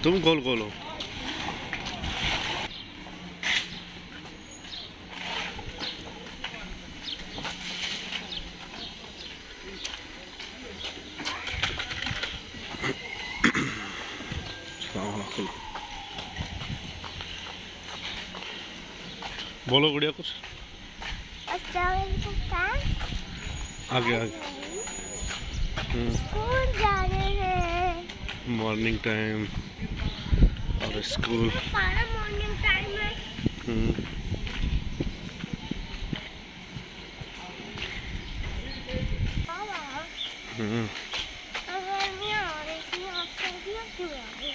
तुम गोल गोल हो। बोलो गुड़िया कुछ आगे आगे। स्कूल जा रहे हैं, मॉर्निंग टाइम और स्कूल। सारा मॉर्निंग टाइम है। अगर मैं आ रही थी आप सर्दियाँ क्यों आ गई?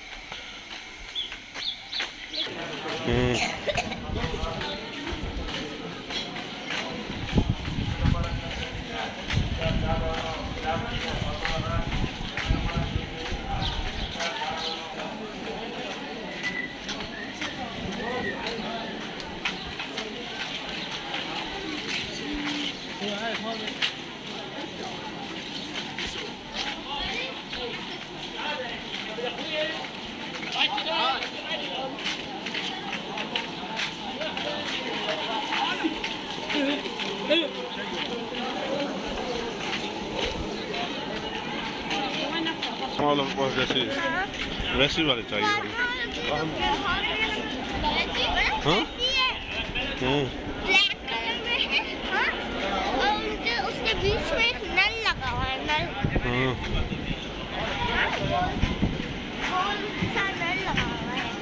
वैसी वाली चाहिए हाँ? ब्लैक कलर में है हाँ? और उसके बीच में एक नल लगा हुआ है, नल नल लगा हुआ है।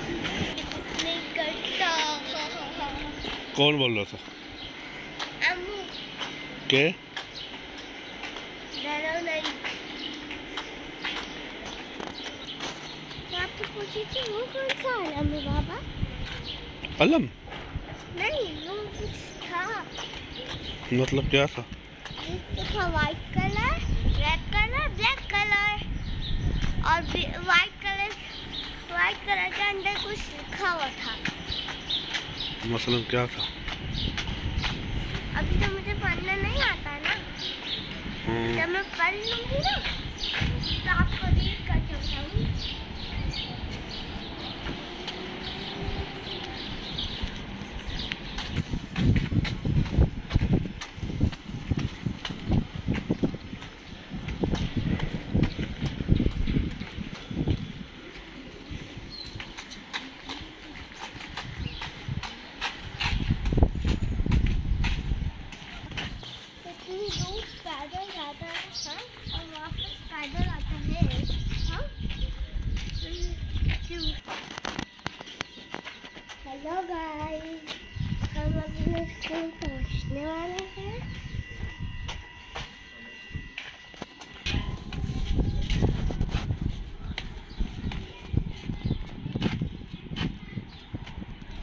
कौन बोल रहा था? अम्मू के नहीं आपको पूछी थी वो कौन सा अलम है बाबा? अलम नहीं वो कुछ था। मतलब क्या था? था white colour, red colour, black colour और व्हाइट कलर के अंदर कुछ लिखा हुआ था। मतलब क्या था? अभी तो मुझे पढ़ना नहीं आता ना, जब मैं पढ़ लूंगी ना तो आपको रीड कर बताऊंगी। पैदल जाता है हाँ? और वापस पैदल आता है हाँ? हेलो गाइस, हम अपने स्कूल पहुंचने वाले हैं।